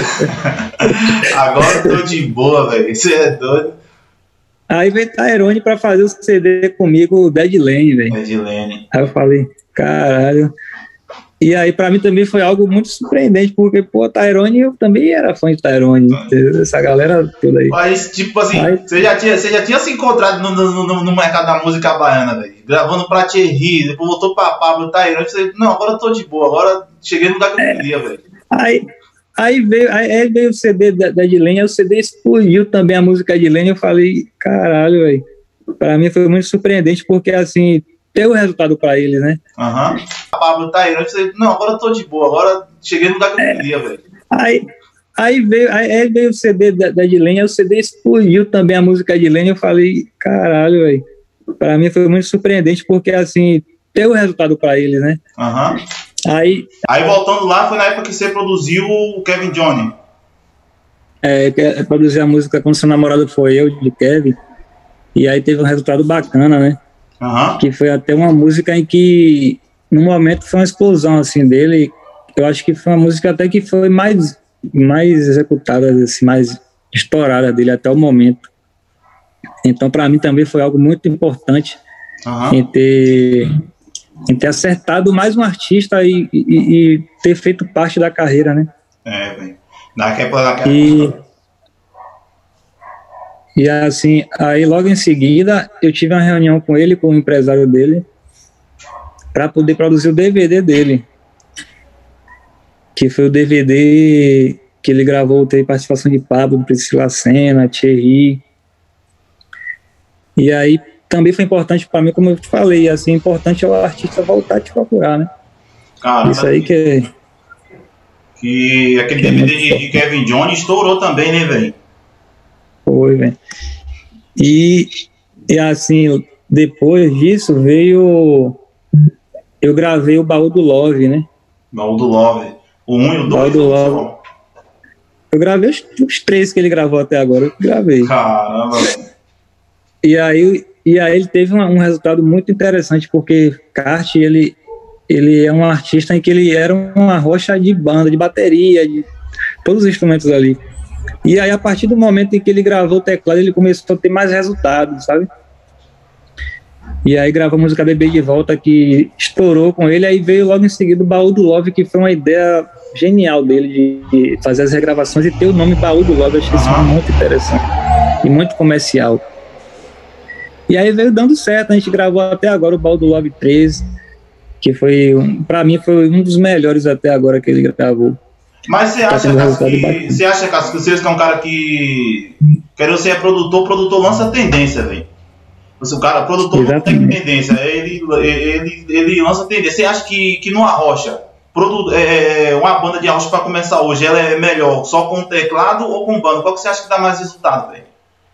eu tô, agora eu tô de boa, velho. Você é doido. Aí veio Tyrone pra fazer o C D comigo, o Deadlane, velho. Deadlane. Aí eu falei, caralho. E aí pra mim também foi algo muito surpreendente, porque, pô, Tyrone, eu também era fã de Tyrone, entendeu? Essa galera toda aí. Mas, tipo assim, aí, você, já tinha, você já tinha se encontrado no, no, no mercado da música baiana, velho. Gravando pra Thierry, depois voltou pra Pablo, Tyrone, você, não, agora eu tô de boa, agora cheguei no lugar que eu queria, velho. Aí... Aí veio, aí veio o C D da, da Edilene, aí o C D explodiu também a música de Edilene, eu falei, caralho, velho, pra mim foi muito surpreendente, porque assim, deu o resultado pra eles, né? Aham. Uhum. A Pablo tá aí, eu falei, não, agora eu tô de boa, agora cheguei no lugar que eu queria, velho. Aí, aí, veio, aí veio o C D da, da Edilene, aí o C D explodiu também a música de Edilene, eu falei, caralho, velho, pra mim foi muito surpreendente, porque assim, deu o resultado pra eles, né? Aham. Uhum. Aí, aí voltando lá, foi na época que você produziu o Kevin Johnny. É, que produzir a música Quando Seu Namorado Foi Eu, de Kevin. E aí teve um resultado bacana, né? Uhum. Que foi até uma música em que, no momento, foi uma explosão, assim, dele. Eu acho que foi uma música até que foi mais, mais executada, assim, mais estourada dele até o momento. Então, para mim também foi algo muito importante uhum. em, ter, em ter acertado mais um artista e, e, e ter feito parte da carreira, né? É, velho. Naquela... E, e assim, aí logo em seguida eu tive uma reunião com ele, com o empresário dele, para poder produzir o D V D dele, que foi o D V D que ele gravou, teve participação de Pablo, Priscila Senna, Thierry. E aí também foi importante para mim, como eu te falei, assim, importante é o artista voltar a te procurar, né? Cara, isso aí que é... Que aquele que D V D é de, de Kevin Jones estourou também, né, velho? Foi, velho. E, e assim, depois disso veio... Eu gravei o Baú do Love, né? Baú do Love. O um e o dois? Baú do Love. Eu gravei os, os três que ele gravou até agora, eu gravei. Caramba, velho. E aí, e aí ele teve um, um resultado muito interessante, porque Kart, ele, ele é um artista em que ele era uma rocha de banda, de bateria, de todos os instrumentos ali. E aí, a partir do momento em que ele gravou o teclado, ele começou a ter mais resultados, sabe? E aí gravou a música Bebê de Volta, que estourou com ele, aí veio logo em seguida o Baú do Love, que foi uma ideia genial dele de fazer as regravações e ter o nome Baú do Love. Eu achei isso muito interessante e muito comercial. E aí veio dando certo, a gente gravou até agora o Baú do Love treze, que foi, pra mim, foi um dos melhores até agora que ele gravou. Mas você acha, Cássio, que, você acha, Cássio, que você é um cara que, querendo ser produtor, produtor lança tendência, velho. O cara, produtor não tem tendência, ele, ele, ele lança tendência. Você acha que, que numa rocha, produ, é, uma banda de rocha para começar hoje, ela é melhor só com teclado ou com banda? Qual que você acha que dá mais resultado, velho?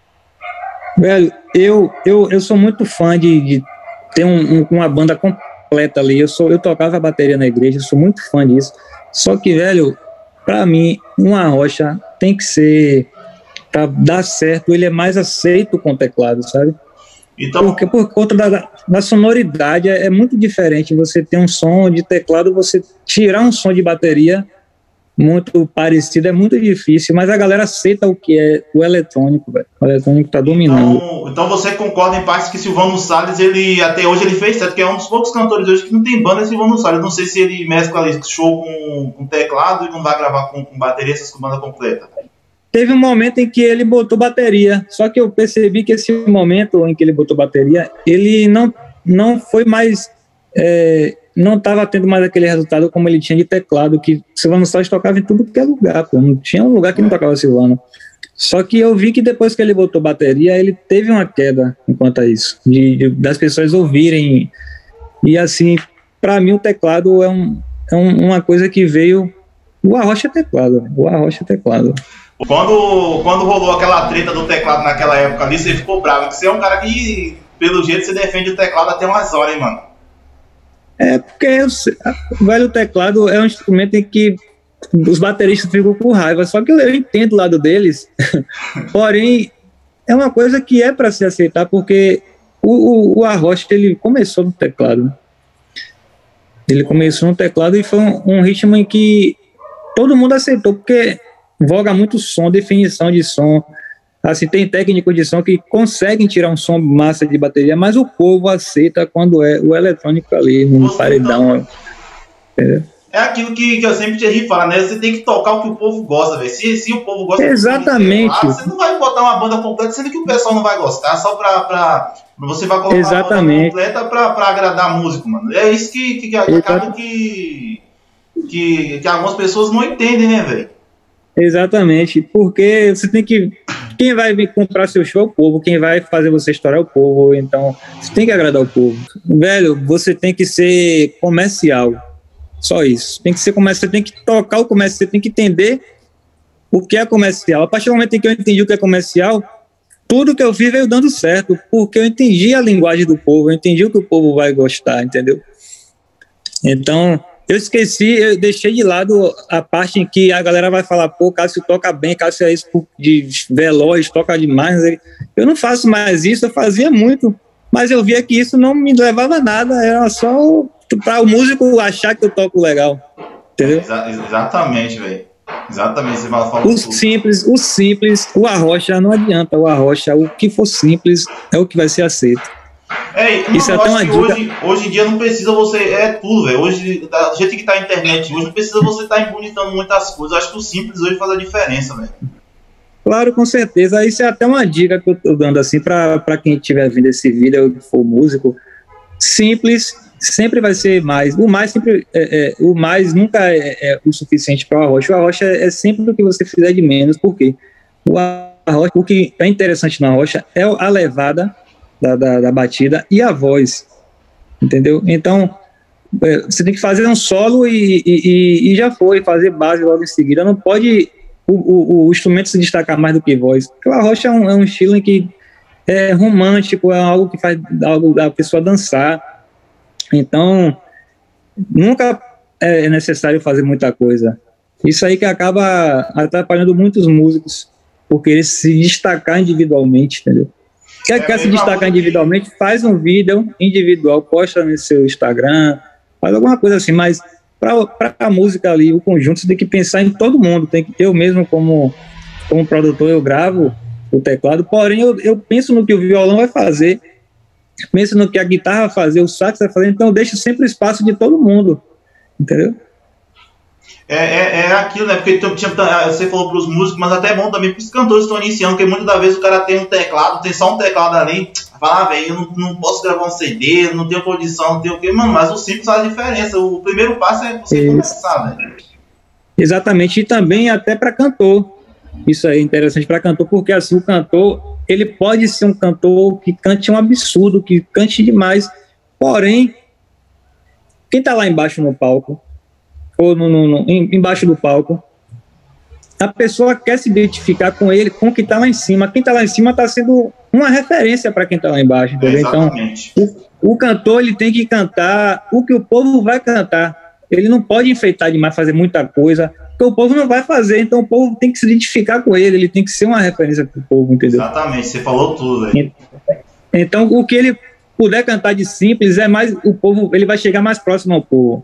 Velho, eu, eu, eu sou muito fã de, de ter um, um, uma banda completa ali. Eu, sou, eu tocava bateria na igreja, eu sou muito fã disso. Só que, velho, pra mim, uma rocha tem que ser, pra dar certo, ele é mais aceito com teclado, sabe? Então... Porque por conta da, da sonoridade é, é muito diferente você ter um som de teclado, você tirar um som de bateria muito parecido é muito difícil, mas a galera aceita o que é o eletrônico, velho. O eletrônico tá dominando. Então, então você concorda em parte que Silvano Salles, ele até hoje ele fez certo, que é um dos poucos cantores hoje que não tem banda, é Silvano Salles. Não sei se ele mescla show com, com teclado e não vai gravar com, com bateria, essas com banda completa. Teve um momento em que ele botou bateria, só que eu percebi que esse momento em que ele botou bateria, ele não, não foi mais... É, não estava tendo mais aquele resultado como ele tinha de teclado, que Silvano Salles tocava em tudo que é lugar, pô. Não tinha um lugar que não tocava Silvano. Só que eu vi que depois que ele botou bateria, ele teve uma queda enquanto a isso, de, de, das pessoas ouvirem. E assim, para mim o teclado é, um, é um, uma coisa que veio... O Arrocha é teclado, o Arrocha é teclado. Quando, quando rolou aquela treta do teclado naquela época ali, você ficou bravo, porque você é um cara que, pelo jeito, você defende o teclado até umas horas, hein, mano? É, porque eu, velho, o teclado é um instrumento em que os bateristas ficam com raiva, só que eu entendo o lado deles, porém, é uma coisa que é para se aceitar, porque o, o, o Arrocha, ele começou no teclado. Ele começou no teclado e foi um, um ritmo em que todo mundo aceitou, porque voga muito som, definição de som. Assim, tem técnicos de som que conseguem tirar um som massa de bateria, mas o povo aceita quando é o eletrônico ali, no você paredão. É, é aquilo que, que eu sempre te falo, né? Você tem que tocar o que o povo gosta, velho. Se, se o povo gosta... Exatamente. De você não vai botar uma banda completa, sendo que o pessoal não vai gostar, só pra... pra você vai colocar Exatamente. Uma banda completa pra, pra agradar a música, mano. É isso que, que, que acaba que, que... que algumas pessoas não entendem, né, velho? Exatamente, porque você tem que... Quem vai vir comprar seu show é o povo, quem vai fazer você estourar é o povo, então você tem que agradar o povo. Velho, você tem que ser comercial, só isso. Tem que ser comercial, você tem que tocar o comercial, você tem que entender o que é comercial. A partir do momento em que eu entendi o que é comercial, tudo que eu fiz veio dando certo, porque eu entendi a linguagem do povo, eu entendi o que o povo vai gostar, entendeu? Então... Eu esqueci, eu deixei de lado a parte em que a galera vai falar, pô, Cássio toca bem, Cássio é isso de veloz, toca demais. Eu não faço mais isso, eu fazia muito, mas eu via que isso não me levava a nada, era só para o músico achar que eu toco legal, entendeu? Exa exatamente, velho. Exatamente, você falou O simples, o simples, o arrocha não adianta, o arrocha, o que for simples é o que vai ser aceito. É, mano, isso é eu até acho uma que dica. hoje, hoje em dia não precisa você, é tudo, velho, hoje, do jeito que tá a internet, hoje não precisa você estar tá embonitando muitas coisas, eu acho que o simples hoje faz a diferença, velho. Claro, com certeza, isso é até uma dica que eu tô dando assim para quem estiver vendo esse vídeo, que for músico, simples sempre vai ser mais, o mais sempre, é, é, o mais nunca é, é o suficiente para o arrocha, o arrocha é, é sempre o que você fizer de menos, porque o arrocha, o que é interessante na arrocha é a levada da, da, da batida e a voz, entendeu? Então, é, você tem que fazer um solo e, e, e já foi, fazer base logo em seguida, não pode o, o, o instrumento se destacar mais do que voz, porque o arrocha é um, é um estilo em que é romântico, é algo que faz algo da pessoa dançar. Então, nunca é necessário fazer muita coisa. Isso aí que acaba atrapalhando muitos músicos, porque eles se destacar individualmente, entendeu? Quer, é, quer se destacar individualmente, que... faz um vídeo individual, posta no seu Instagram, faz alguma coisa assim, mas para a música ali, o conjunto, você tem que pensar em todo mundo. Tem que, eu mesmo, como, como produtor, eu gravo o teclado, porém eu, eu penso no que o violão vai fazer, penso no que a guitarra vai fazer, o sax vai fazer, então eu deixo sempre o espaço de todo mundo, entendeu? É, é, é aquilo, né? Porque tinha, você falou para os músicos, mas até é bom também para os cantores que estão iniciando, porque muitas das vezes o cara tem um teclado, tem só um teclado ali, fala, ah, velho, eu não, não posso gravar um C D, não tenho condição, não tenho o quê, mano, mas o simples faz a diferença, o primeiro passo é você Isso. começar, velho. Exatamente, e também até para cantor, isso aí é interessante para cantor, porque assim, o cantor, ele pode ser um cantor que cante um absurdo, que cante demais, porém, quem tá lá embaixo no palco, ou no, no, no, embaixo do palco, a pessoa quer se identificar com ele, com quem está lá em cima. Quem está lá em cima está sendo uma referência para quem está lá embaixo, entendeu? É, então, o, o cantor ele tem que cantar o que o povo vai cantar. Ele não pode enfeitar demais, fazer muita coisa, porque o povo não vai fazer. Então, o povo tem que se identificar com ele, ele tem que ser uma referência para o povo, entendeu? Exatamente, você falou tudo aí. Então, o que ele puder cantar de simples, é mais o povo, ele vai chegar mais próximo ao povo.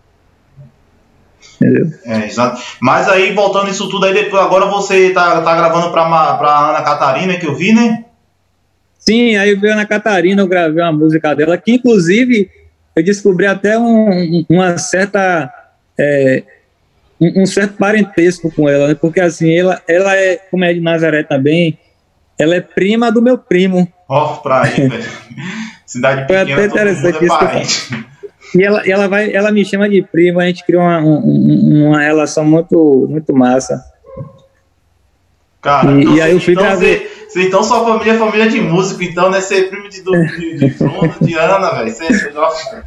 Entendeu? É, exato. Mas aí, voltando isso tudo aí, depois, agora você tá, tá gravando pra, pra Ana Catarina, que eu vi, né? Sim, aí veio a Ana Catarina, eu gravei uma música dela, que inclusive eu descobri até um, uma certa é, um, um certo parentesco com ela, né? Porque assim, ela, ela é, como é de Nazaré também, ela é prima do meu primo. Ó, oh, pra aí, velho. Cidade pequena, foi até interessante é parente. E ela, ela, vai, ela me chama de prima, a gente criou uma, um, uma relação muito, muito massa. Cara, e, então, e aí eu fui então, graver. Você, então sua família é família de músico, então, né? Você é primo de, de, de Bruno, de Ana, velho. Você, você gosta.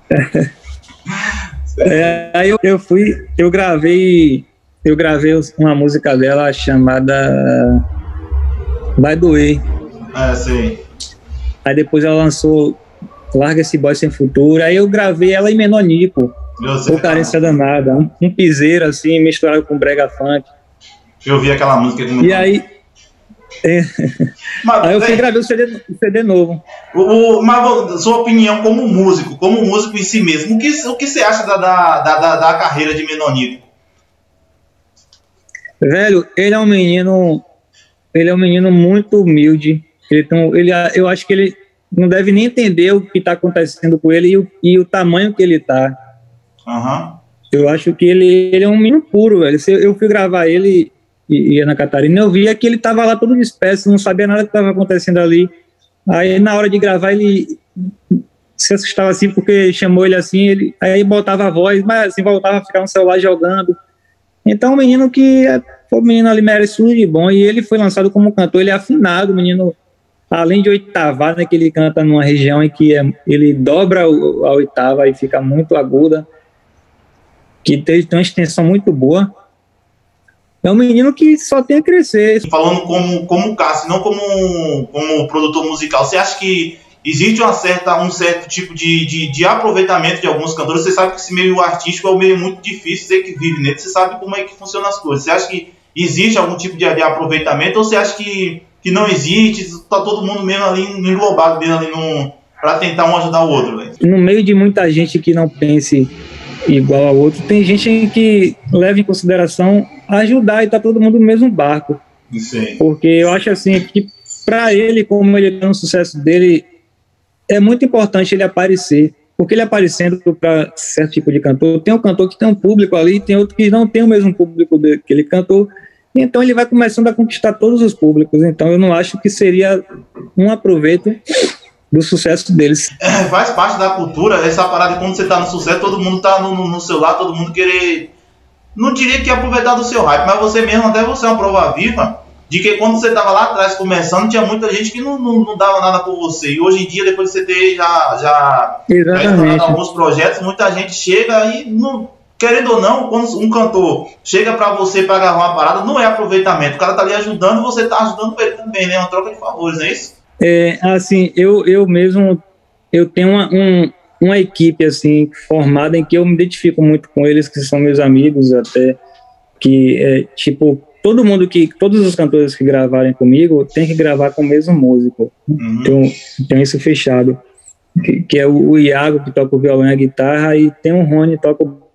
É, aí eu, eu fui, eu gravei, eu gravei uma música dela chamada Vai Doer. É, sim. Aí depois ela lançou Larga Esse Boy Sem Futuro, aí eu gravei ela em Menonico, ou Carência Danada, um, um piseiro assim, misturado com brega funk. Eu vi aquela música aqui no E aí, é, mas, aí eu fui é, gravei o C D, o C D novo. O, o, mas sua opinião como músico, como músico em si mesmo, o que, o que você acha da, da, da, da carreira de Menonico? Velho, ele é um menino, ele é um menino muito humilde. Ele tem, ele, eu acho que ele não deve nem entender o que está acontecendo com ele e o, e o tamanho que ele está. Uhum. Eu acho que ele, ele é um menino puro, velho. Eu fui gravar ele e, e Ana Catarina, eu via que ele estava lá todo disperso, não sabia nada que estava acontecendo ali. Aí na hora de gravar ele se assustava assim porque chamou ele assim, ele, aí botava a voz, mas assim voltava a ficar no celular jogando. Então o menino que o menino ali merece tudo de bom, e ele foi lançado como cantor, ele é afinado, o menino. Além de oitavar, né, que ele canta numa região em que é, ele dobra o, a oitava e fica muito aguda, que tem, tem uma extensão muito boa. É um menino que só tem a crescer. Falando como, como Cássio, não como, como produtor musical, você acha que existe uma certa, um certo tipo de, de, de aproveitamento de alguns cantores? Você sabe que esse meio artístico é um meio muito difícil, você que vive nele, você sabe como é que funcionam as coisas. Você acha que existe algum tipo de, de aproveitamento, ou você acha que que não existe, tá todo mundo mesmo ali englobado mesmo ali no, pra tentar um ajudar o outro, velho? No meio de muita gente que não pense igual ao outro, tem gente que leva em consideração ajudar e tá todo mundo no mesmo barco. Sim. Porque eu acho assim que para ele, como ele tem um sucesso dele, é muito importante ele aparecer. Porque ele aparecendo para certo tipo de cantor, tem um cantor que tem um público ali, tem outro que não tem o mesmo público que ele cantou, então ele vai começando a conquistar todos os públicos. Então eu não acho que seria um aproveito do sucesso deles. É, faz parte da cultura, essa parada de quando você tá no sucesso, todo mundo tá no, no celular, todo mundo querer... Não diria que aproveitar do seu hype, mas você mesmo, até você é uma prova viva de que quando você tava lá atrás começando, tinha muita gente que não, não, não dava nada por você. E hoje em dia, depois de você ter já, já, já estourado alguns projetos, muita gente chega e, não, querendo ou não, quando um cantor chega pra você pra gravar uma parada, não é aproveitamento. O cara tá ali ajudando, você tá ajudando ele também, né? É uma troca de favores, não é isso? É, assim, eu, eu mesmo, eu tenho uma, um, uma equipe, assim, formada em que eu me identifico muito com eles, que são meus amigos até, que é, tipo... Todo mundo que, todos os cantores que gravarem comigo tem que gravar com o mesmo músico. Uhum. Então, tem isso fechado. Que, que é o, o Iago, que toca o violão e a guitarra, e tem o Rony, que toca o.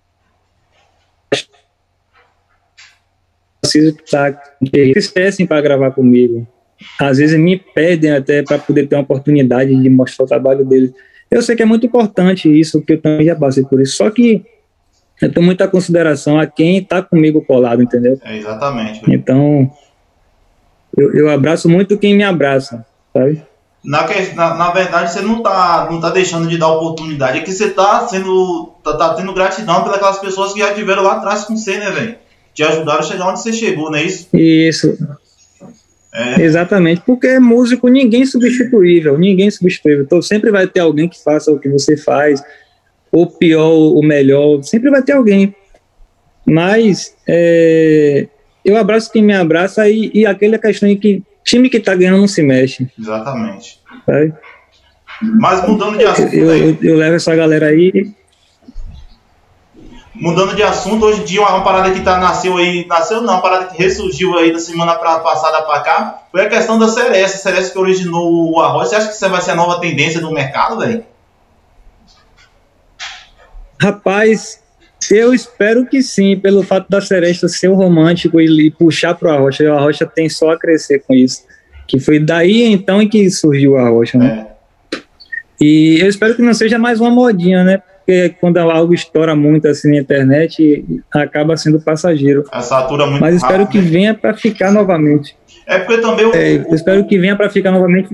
Preciso estar. Eles esquecem para gravar comigo. Às vezes me pedem até para poder ter uma oportunidade de mostrar o trabalho deles. Eu sei que é muito importante isso, porque eu também já passei por isso. Só que eu tenho muita consideração a quem está comigo colado, entendeu? É, exatamente. Então, eu, eu abraço muito quem me abraça, sabe? Na, na, na verdade, você não tá, não tá deixando de dar oportunidade, é que você tá sendo, tá, tá tendo gratidão pelas pessoas que já tiveram lá atrás com você, né, velho? Te ajudaram a chegar onde você chegou, não é isso? Isso. É. Exatamente, porque músico ninguém é substituível, ninguém é substituível. Então, sempre vai ter alguém que faça o que você faz, o pior, o melhor, sempre vai ter alguém. Mas é, eu abraço quem me abraça e, e aquela questão em que time que tá ganhando não se mexe. Exatamente. Sabe? Mas mudando de assunto, eu, eu, eu levo essa galera aí. Mudando de assunto, hoje em dia uma parada que tá, nasceu aí, nasceu não, uma parada que ressurgiu aí da semana pra, passada para cá, foi a questão da Seresta, a Seresta que originou o arroz. Você acha que isso vai ser a nova tendência do mercado, velho? Rapaz, eu espero que sim, pelo fato da Seresta ser um romântico e, e puxar pro Arrocha. E o Arrocha tem só a crescer com isso. Que foi daí então em que surgiu o Arrocha, né? É. E eu espero que não seja mais uma modinha, né? Porque quando algo estoura muito assim na internet, acaba sendo passageiro. Satura muito. Mas espero rápido, que né? venha para ficar novamente. É porque também o, é, eu espero que venha para ficar novamente.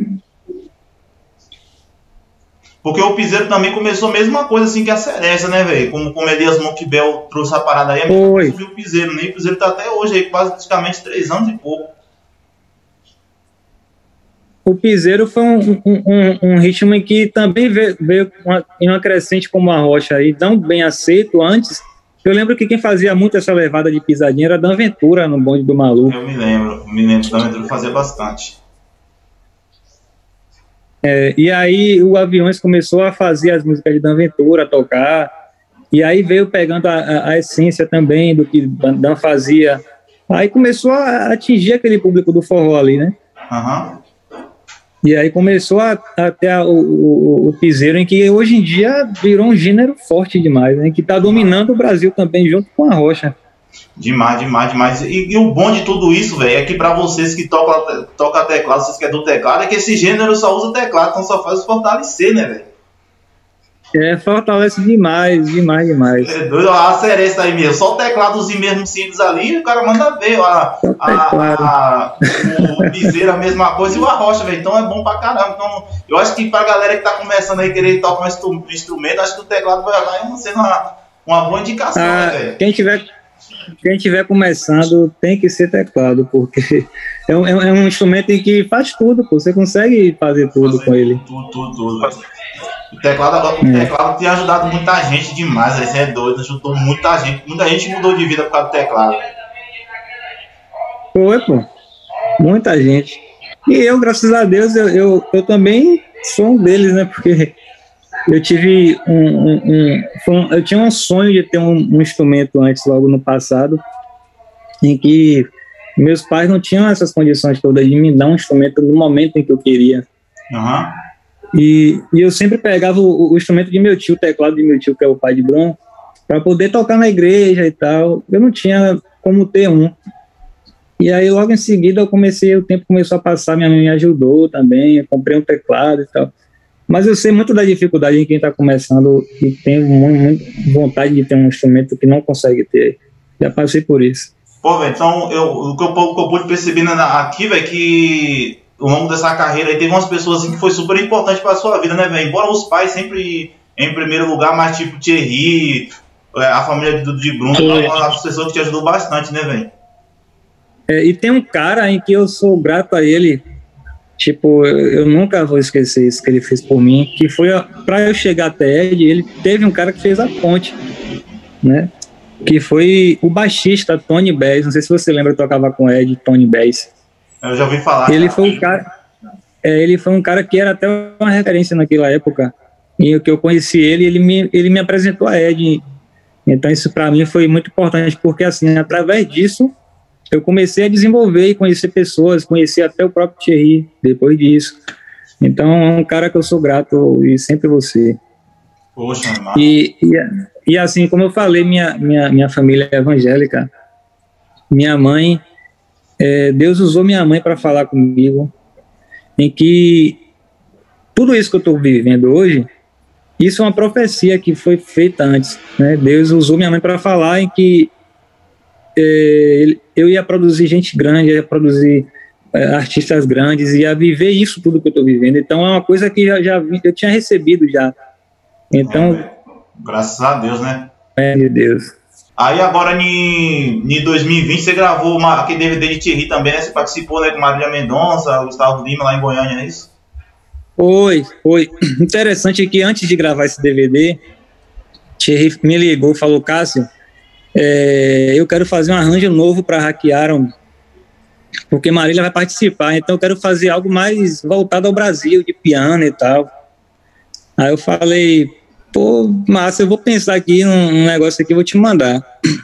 Porque o Piseiro também começou a mesma coisa assim que a Seresta, né, velho? Como, como Elias Monkbel trouxe a parada aí, a Foi. subiu o Piseiro, né? E o Piseiro tá até hoje aí, quase praticamente três anos e pouco. O Piseiro foi um, um, um, um ritmo em que também veio, veio uma, em uma crescente como a Rocha aí, tão bem aceito antes. Eu lembro que quem fazia muito essa levada de pisadinha era Dan Ventura no bonde do Maluco. Eu me lembro, me lembro, Dan Ventura fazia bastante. É, e aí o Aviões começou a fazer as músicas de Dan Ventura, a tocar, e aí veio pegando a, a, a essência também do que Dan fazia. Aí começou a atingir aquele público do forró ali, né? Aham. Uhum. E aí começou a, a ter a, o, o, o piseiro, em que hoje em dia virou um gênero forte demais, né? Que está dominando o Brasil também, junto com a Rocha. Demais, demais, demais. E, e o bom de tudo isso, velho, é que pra vocês que tocam toca teclado, vocês que é do teclado, é que esse gênero só usa teclado, então só faz fortalecer, né, velho? É, fortalece demais, demais, demais. É doido, a Seresta aí mesmo, só o tecladozinho mesmo simples ali, o cara manda ver, ó, a, a, a, o Piseiro a mesma coisa e o Arrocha, velho, então é bom pra caramba. Então, eu acho que pra galera que tá começando aí querer tocar um instrumento, acho que o teclado vai lá sendo uma, uma boa indicação, ah, né, velho? Quem tiver, quem tiver começando tem que ser teclado, porque é um, é um instrumento em que faz tudo, pô, você consegue fazer tudo fazer com ele. Tudo, tudo, tudo, velho. O teclado, o teclado tem ajudado muita gente demais, isso é doido, ajudou muita gente, muita gente mudou de vida por causa do teclado. Foi, pô, muita gente. E eu, graças a Deus, eu, eu, eu também sou um deles, né, porque eu tive um, um, um, um eu tinha um sonho de ter um, um instrumento antes, logo no passado, em que meus pais não tinham essas condições todas de me dar um instrumento no momento em que eu queria. Aham. Uhum. E, e eu sempre pegava o, o instrumento de meu tio, o teclado de meu tio, que é o pai de Bruno, para poder tocar na igreja e tal. Eu não tinha como ter um. E aí logo em seguida eu comecei, o tempo começou a passar, minha mãe me ajudou também, eu comprei um teclado e tal. Mas eu sei muito da dificuldade em quem está começando e tem muita vontade de ter um instrumento que não consegue ter. Já passei por isso. Pô, velho, então eu, o, que eu, o que eu pude perceber aqui, velho, que ao longo dessa carreira aí teve umas pessoas assim que foi super importante pra sua vida, né, velho? Embora os pais sempre em primeiro lugar, mas tipo Thierry, a família de, de Bruno, é uma pessoa que te ajudou bastante, né, velho? É, e tem um cara em que eu sou grato a ele, tipo, eu, eu nunca vou esquecer isso que ele fez por mim, que foi, para eu chegar até Ed, ele teve um cara que fez a ponte, né, que foi o baixista Tony Bass, não sei se você lembra, eu tocava com Ed, Tony Bass. Eu já ouvi falar. Ele foi um cara, é, ele foi um cara que era até uma referência naquela época, e que eu conheci ele, ele me, ele me apresentou a Ed, então isso para mim foi muito importante, porque assim, através disso, eu comecei a desenvolver e conhecer pessoas, conheci até o próprio Thierry depois disso. Então é um cara que eu sou grato e sempre você. Poxa, e, e, e assim, como eu falei, minha, minha, minha família é evangélica. Minha mãe, é, Deus usou minha mãe para falar comigo, em que tudo isso que eu estou vivendo hoje, isso é uma profecia que foi feita antes, né? Deus usou minha mãe para falar em que é, eu ia produzir gente grande, ia produzir é, artistas grandes, ia viver isso tudo que eu estou vivendo. Então é uma coisa que já, já eu tinha recebido já. Então, é, graças a Deus, né? É, de Deus. Aí agora em, em dois mil e vinte você gravou uma, aquele D V D de Thierry também, né? Você participou, né, com Marília Mendonça, Gustavo Lima lá em Goiânia, não é isso? Foi, foi. Interessante que antes de gravar esse D V D, Thierry me ligou e falou: Cássio, é, eu quero fazer um arranjo novo para Hackearam, porque Marília vai participar, então eu quero fazer algo mais voltado ao Brasil, de piano e tal. Aí eu falei: pô, massa, eu vou pensar aqui num, num negócio aqui, eu vou te mandar.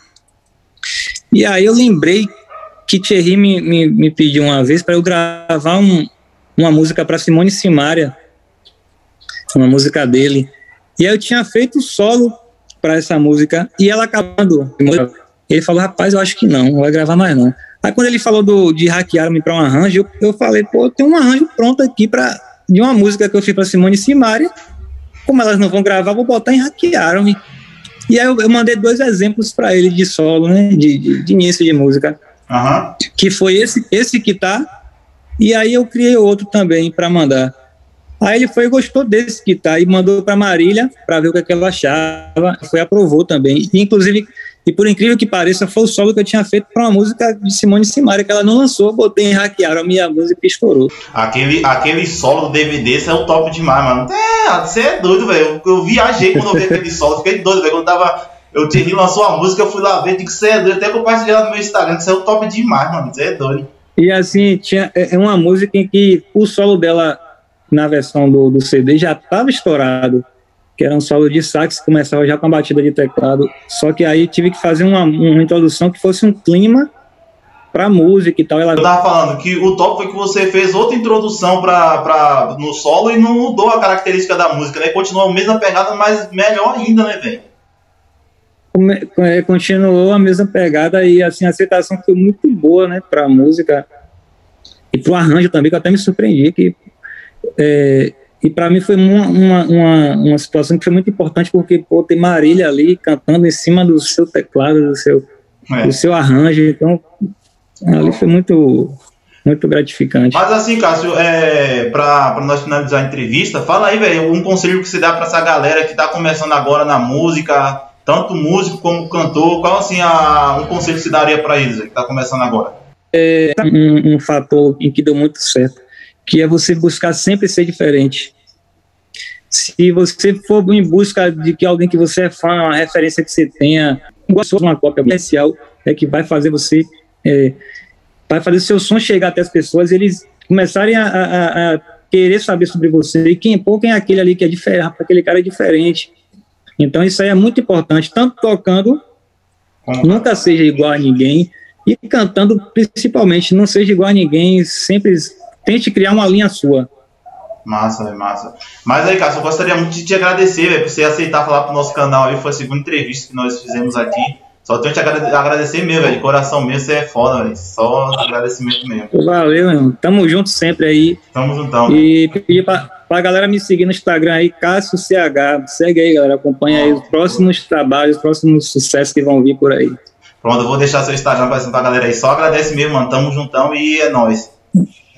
E aí eu lembrei que Thierry me, me, me pediu uma vez para eu gravar um, uma música para Simone Simaria, uma música dele. E aí eu tinha feito solo para essa música e ela acabando. Ele falou: rapaz, eu acho que não, não vai gravar mais não. Aí quando ele falou do, de Hackearam-me para um arranjo, eu, eu falei: pô, tem um arranjo pronto aqui pra, de uma música que eu fiz para Simone Simaria. Como elas não vão gravar, vou botar em Hackearam-me. E aí eu, eu mandei dois exemplos para ele de solo, né, de, de, de início de música, uhum. Que foi esse, esse que tá, e aí eu criei outro também para mandar. Aí ele foi e gostou desse que tá e mandou para Marília para ver o que, é que ela achava, foi aprovou também. E, inclusive, e por incrível que pareça, foi o solo que eu tinha feito para uma música de Simone Simaria que ela não lançou, botei em Hackearam-me, a música estourou. Aquele, aquele solo do D V D, isso é o top demais, mano. É, você é doido, velho. Eu, eu viajei quando eu vi aquele solo, fiquei doido, velho. Quando tava, eu Thierry lançou a música, eu fui lá ver, digo que você é doido, até compartilhei lá no meu Instagram, que isso é o top demais, mano. Você é doido. E assim, tinha, é uma música em que o solo dela na versão do, do C D já estava estourado, que era um solo de sax, que começava já com a batida de teclado, só que aí tive que fazer uma, uma introdução que fosse um clima pra música e tal. Ela... Eu tava falando que o top foi que você fez outra introdução pra, pra, no solo e não mudou a característica da música, né? Continuou a mesma pegada, mas melhor ainda, né, velho? Continuou a mesma pegada e assim, a aceitação foi muito boa, né, pra música e pro arranjo também, que eu até me surpreendi que É, e para mim foi uma, uma, uma, uma situação que foi muito importante, porque pô, tem Marília ali cantando em cima do seu teclado, do seu, é. do seu arranjo, então ali foi muito, muito gratificante. Mas assim, Cássio, é, para nós finalizar a entrevista, fala aí, velho, um conselho que você dá para essa galera que tá começando agora na música, tanto músico como cantor, qual assim a, um conselho que você daria para eles, véio, que tá começando agora? É um, um fator em que deu muito certo, que é você buscar sempre ser diferente. Se você for em busca de que alguém que você é fã, uma referência que você tenha, uma cópia comercial, é que vai fazer você, é, vai fazer o seu som chegar até as pessoas, eles começarem a, a, a querer saber sobre você, e quem, pô, quem é aquele ali que é diferente, aquele cara é diferente. Então isso aí é muito importante, tanto tocando, nunca seja igual a ninguém, e cantando principalmente, não seja igual a ninguém, sempre... Tente criar uma linha sua. Massa, é massa. Mas aí, Cássio, eu gostaria muito de te agradecer, véio, por você aceitar falar pro nosso canal aí. Foi a segunda entrevista que nós fizemos aqui. Só tenho que te agradecer mesmo, velho. De coração mesmo, você é foda, velho. Só agradecimento mesmo. Valeu, irmão. Tamo junto sempre aí. Tamo juntão. E pedir pra, pra galera me seguir no Instagram aí, Cássio C H. Segue aí, galera. Acompanha aí os próximos trabalhos, os próximos sucessos que vão vir por aí. Pronto, eu vou deixar seu Instagram pra, pra galera aí. Só agradece mesmo, mano. Tamo juntão e é nóis.